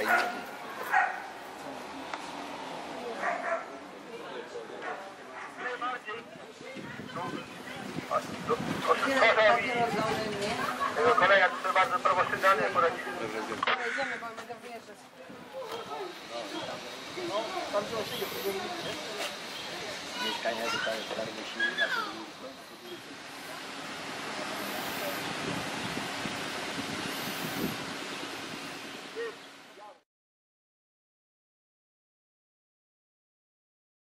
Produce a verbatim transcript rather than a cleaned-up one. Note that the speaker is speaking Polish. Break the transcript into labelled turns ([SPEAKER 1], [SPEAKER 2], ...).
[SPEAKER 1] tajniki.
[SPEAKER 2] Jego kolega tutaj bardzo profesjonalnie poradzili.
[SPEAKER 3] Idziemy, bo będę wyjeżdżać.
[SPEAKER 1] Mieszkania zostały skarby siły na podwórku.